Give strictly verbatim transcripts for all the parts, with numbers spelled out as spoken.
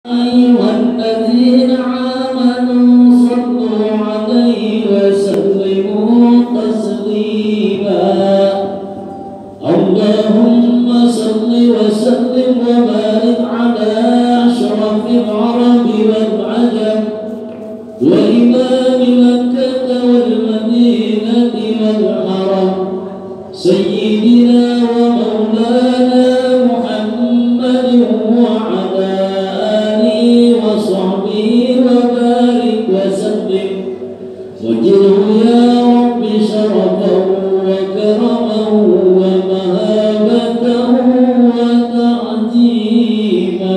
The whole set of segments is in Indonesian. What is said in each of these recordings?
أيها الذين آمنوا صلوا عليه وسلموا تسليما اللهم صل وسلم وبارك على أشرف العرب والعجم وإمام مكة والمدينة والحرم سيدنا ومولانا محمد وعلى آله وصحبه وبارك وسلم وجله يا رب شرفا وكرما ومهابة وتعظيما.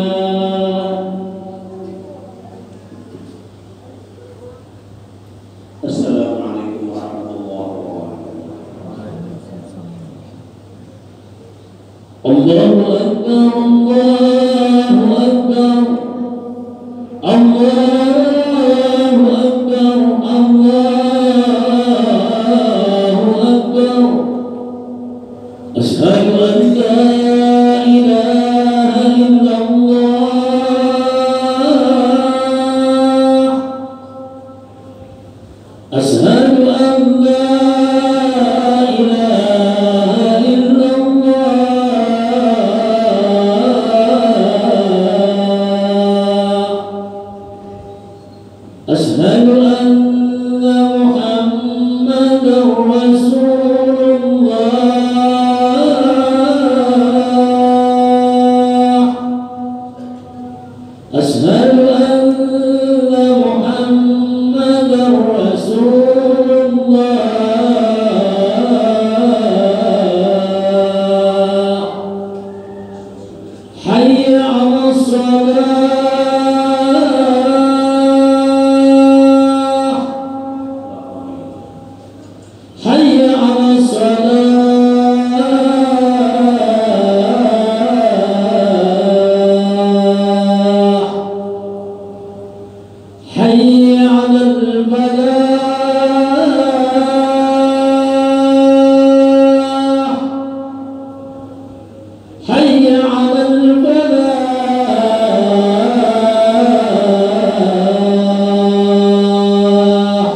السلام عليكم ورحمة الله وبركاته. الله أكبر الله أكبر الله أكبر الله أكبر أشهد أن لا إله إلا الله أشهد أن لا إله إلا الله أشهد أن محمدا رسول الله أشهد أن محمدا رسول الله حي على الصلاة حي على الصلاة حي على الفلاح حي على الفلاح.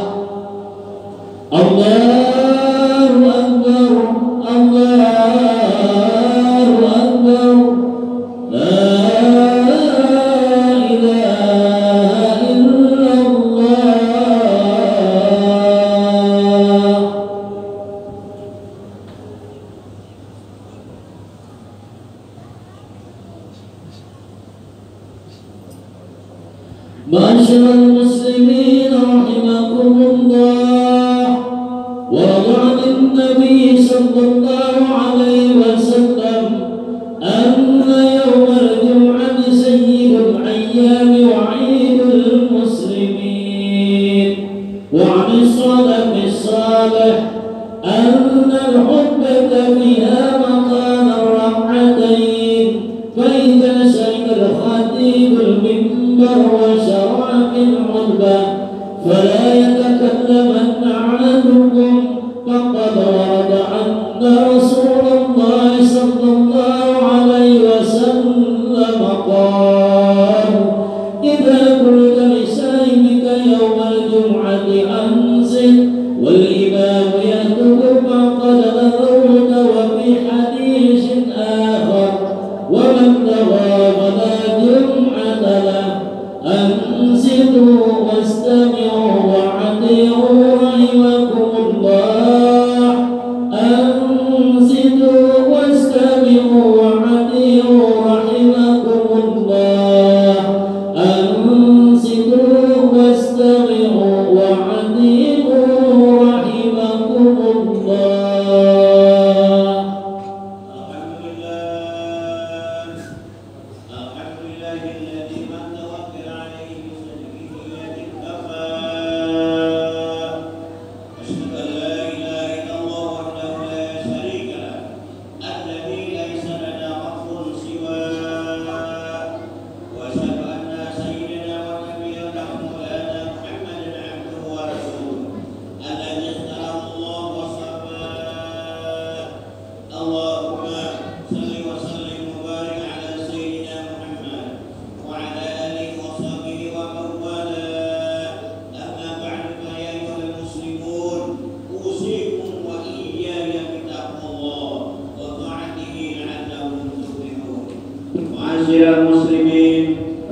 الله أكبر الله أكبر لا إله إلا الله. معاشر المسلمين رحمكم الله ورضى عن النبي صلى الله عليه وسلم أن يوم الجمعة سيد الأيام وعيد المسلمين وعن السلف الصالح أن الخطبة فيها مقام الركعتين فإذا شهد الخطيب المنبر وشرع في الخطبة فلا يتكلمن أحدكم فقد ورد أن رسول الله صلى الله عليه وسلم قال إذا قلت لصاحبك يوم الجمعة أنزل والإمام يخطب فقد لغوت. وفي حديث آخر ومن لغى فلا جمعة له أنصتوا واستمعوا وأطيعوا رحمكم الله أنصتوا واستمعوا وأطيعوا رحمكم الله أنصتوا واستمعوا وأطيعوا رحمكم الله. الحمد لله الحمد لله الذي من توكل عليه بصدقه يجد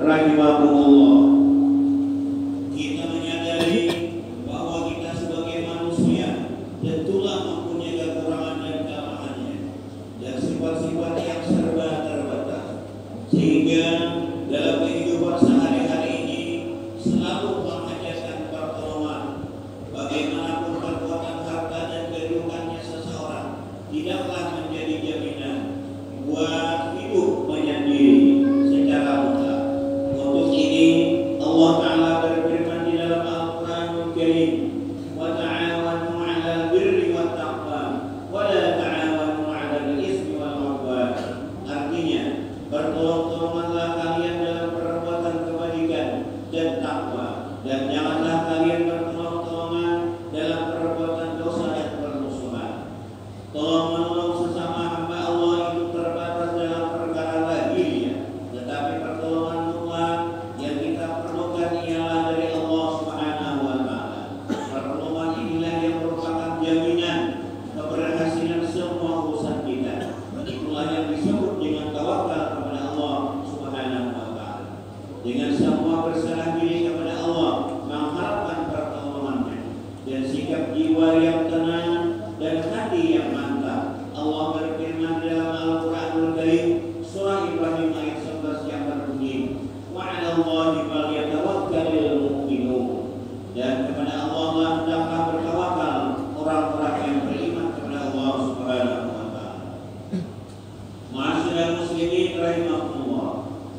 rahimakumullah. Kita menyadari bahwa kita sebagai manusia tentulah mempunyai kekurangan dan kelemahannya dan sifat-sifat yang serba terbatas, sehingga dalam kehidupan sehari-hari ini selalu menghajatkan pertolongan. Bagaimanapun kekuatan harta dan kedudukannya seseorang tidaklah menjadi jaminan buat hidup menyendiri secara mutlak. Untuk ini Allah Ta'ala berfirman di dalam Al-Quranul Karim, wa ta'awanu 'alal birri wat taqwa wa la ta'awanu 'alal ismi wal 'udwan. Artinya, bertolong-tolonganlah kalian dalam perbuatan kebajikan dan takwa, dan janganlah kalian bertolong-tolongan dalam perbuatan dosa dan permusuhan. Tolong-menolong sesama hamba Allah itu terbatas dalam perkara lahiriah, tetapi pertolongan mutlak yang kita perlukan ialah dari Allah Subhanahu wa Ta'ala. Pertolongan inilah yang merupakan jaminan keberhasilan semua urusan kita. Itulah yang disebut dengan tawakal kepada Allah Subhanahu wa Ta'ala. Dengan semua berserah diri kepada Allah, mengharapkan pertolongannya, dan sikap jiwa yang tenang dan hati yang mantap. Allah berfirman dalam Al-Quranul Karim, surah Ibrahim ayat sebelas yang berbunyi, wa 'alallahi falyatawakkalul mu'minun. Dan kepada Allah lah hendaklah bertawakal orang-orang yang beriman kepada Allah Subhanahu wa Ta'ala. Ma'asyiral muslimin rahimakumullah.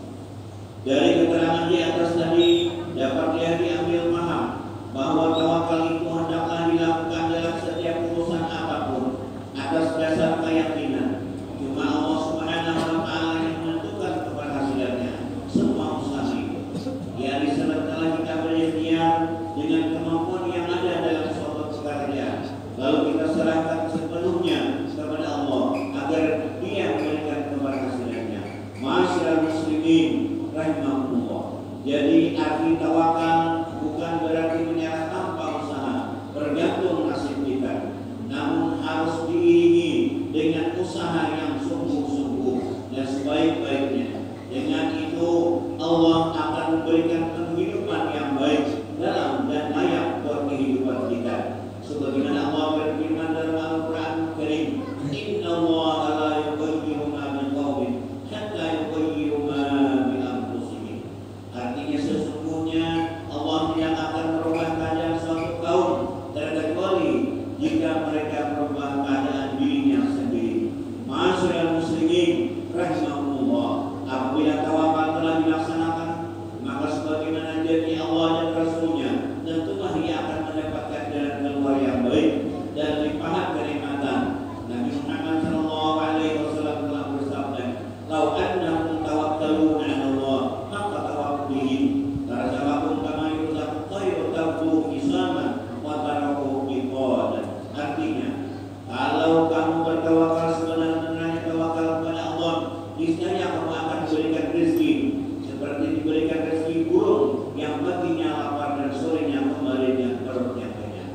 Dari keterangan di atas tadi dapat diambil paham bahwa tawakal itu hendaklah dilakukan dalam setiap urusan apapun atas dasar keyakinan cuma Allah Subhanahu wa Ta'ala yang menentukan keberhasilannya semua usaha itu. Ya, disertalah kita berikhtiar dengan kemampuan yang ada dalam suatu pekerjaan, lalu kita serahkan sepenuhnya kepada Allah agar Dia memberikan keberhasilannya. Ma'asyiral muslimin rahimahullah. Jadi arti tawakal bukan berarti menyerah tanpa usaha, bergantung nasib kita, namun harus diiringi dengan usaha yang sungguh-sungguh dan sebaik-baiknya. Dengan itu Allah akan memberikan kehidupan yang baik dalam dan layak buat kehidupan kita. Sebagaimana Allah berfirman dalam Al-Quran Karim, Inna Allah la yughayyiru ma biqaumin hatta yughayyiru ma bi anfusihim. Artinya sesungguhnya Allah tidak akan merubah keadaan suatu kaum terkecuali jika mereka merubah keadaan dirinya sendiri. Ma'asyiral muslimin rahimahumullah. Apabila tawakal telah dilaksanakan, maka sebagaimana janji Allah dan Rasulnya, tentulah ia akan mendapatkan jalan keluar yang baik dan limpahan kenikmatan. Nabi Muhammad Shallallahu Alaihi Wasallam telah bersabda, "Lau annakum tawakkaluna 'ala Allah, maka tawakkuluhum tarzaqakum kama yurzaqu at-tayru tabdu hisama wa taraku biqadan." Artinya, kalau kamu bertawakal sebenarnya tawakal kepada Allah, niscaya kamu akan diberikan rezeki seperti diberikan rezeki burung yang paginya lapar dan sorenya kembali dengan perut yang kenyang.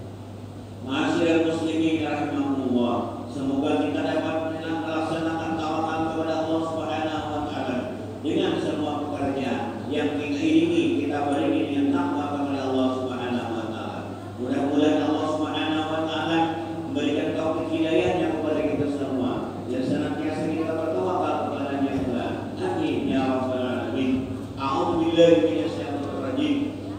Ma'asyiral muslimin rahimahumullah. Semoga kita dapat melaksanakan tawakal kepada Allah Subhanahu wa Ta'ala dengan semua pekerjaan yang kita iringi, kita beriringi dengan takwa kepada Allah Subhanahu wa Ta'ala. Mudah-mudahan Allah Subhanahu wa Ta'ala memberikan taufik hidayahnya kepada kita semua dan senantiasa kita bertawakal kepada-Nya pula. Amin ya rabbal alamin. A'udzu billahi minasyaitonir rajim.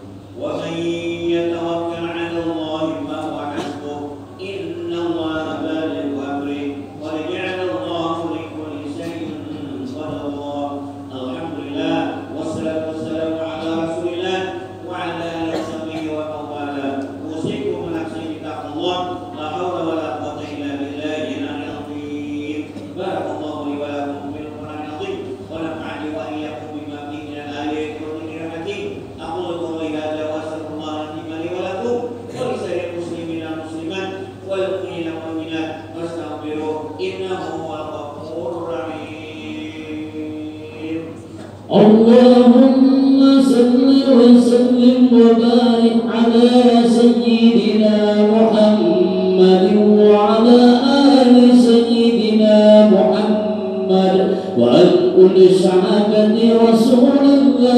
Wa man yatawakkal 'ala Allahi fa huwa hasbuh. Innallaha balighu amri qad ja'ala Allahu likulli shay'in qadara. Alhamdulillah wassalatu wassalamu ala Rasulillah wa ala alihi washabihi wa mawala. Usikum nafsi bittaqwallah. La haula wala quwwata illa billahi al-'aliyyil 'azim. Barakallahu li wa lakum fil Qur'anil 'azim wa nafa'ani wa iyyakum bima fihi min al-ayati wa dhikril hakim. Aqulu qawli hadza wa astaghfirullaha li wa lakum wa li sa'iril muslimin wal muslimat wal mu'minina wal mu'minat wastaghfiruh innahu huwal ghafurur rahim. Allahumma salli wa sallim wa barik ala sayyidina Muhammad wa ala ali sayyidina Muhammad wa al kulli sahabati Rasulillah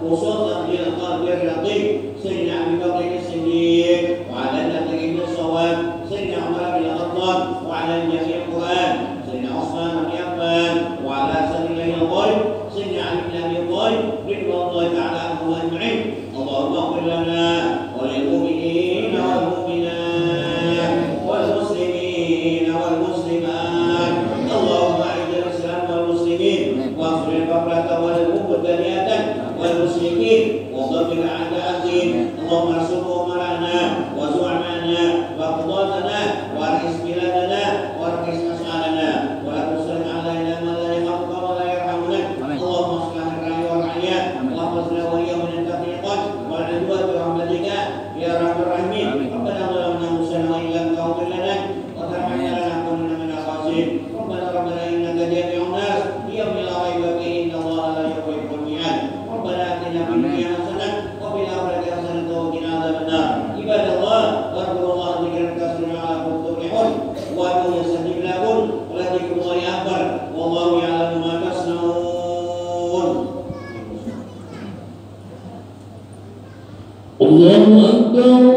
خصوصا للقلب الرقيق سيدنا أبي بكر الصديق وعلى النبي بن الصواب سيدنا عمر بن الخطاب وعلى جميع القرآن سيدنا عثمان بن عفان وعلى سبيل الغيب سيدنا علي بن أبي طالب رضوان الله تعالى عنهم أجمعين. اللهم اغفر لنا وللمؤمنين والمؤمنات والمسلمين والمسلمات. اللهم أعز الإسلام والمسلمين واغفر الكفرة والمبتدئة والمشركين وضبط أعداء الدين. اللهم انصر أمراءنا وزعماءنا وقضاتنا وارحم بلادنا وارحم أشعارنا ولا تسلط علينا من لا يخافك ولا يرحمنا. اللهم اصلح الرعي والرعية واحفظنا وإياهم من التفريقات والعدوان برحمتك يا أرحم الراحمين. ربنا ظلمنا أنفسنا وإن لم تغفر لنا وترحمنا لنكونن من الخاسرين. ربنا ربنا إنك جامع الناس ليوم لا ريب فيه إن الله لا يخلف الميعاد. ربنا آتنا في الدنيا حسنة وفي الآخرة حسنة وقنا عذاب النار. عباد الله واذكروا الله ذكرا كثيرا لعلكم تفلحون وأدعوا يستجيب لكم ولذكر الله أكبر والله يعلم ما تصنعون. الله أكبر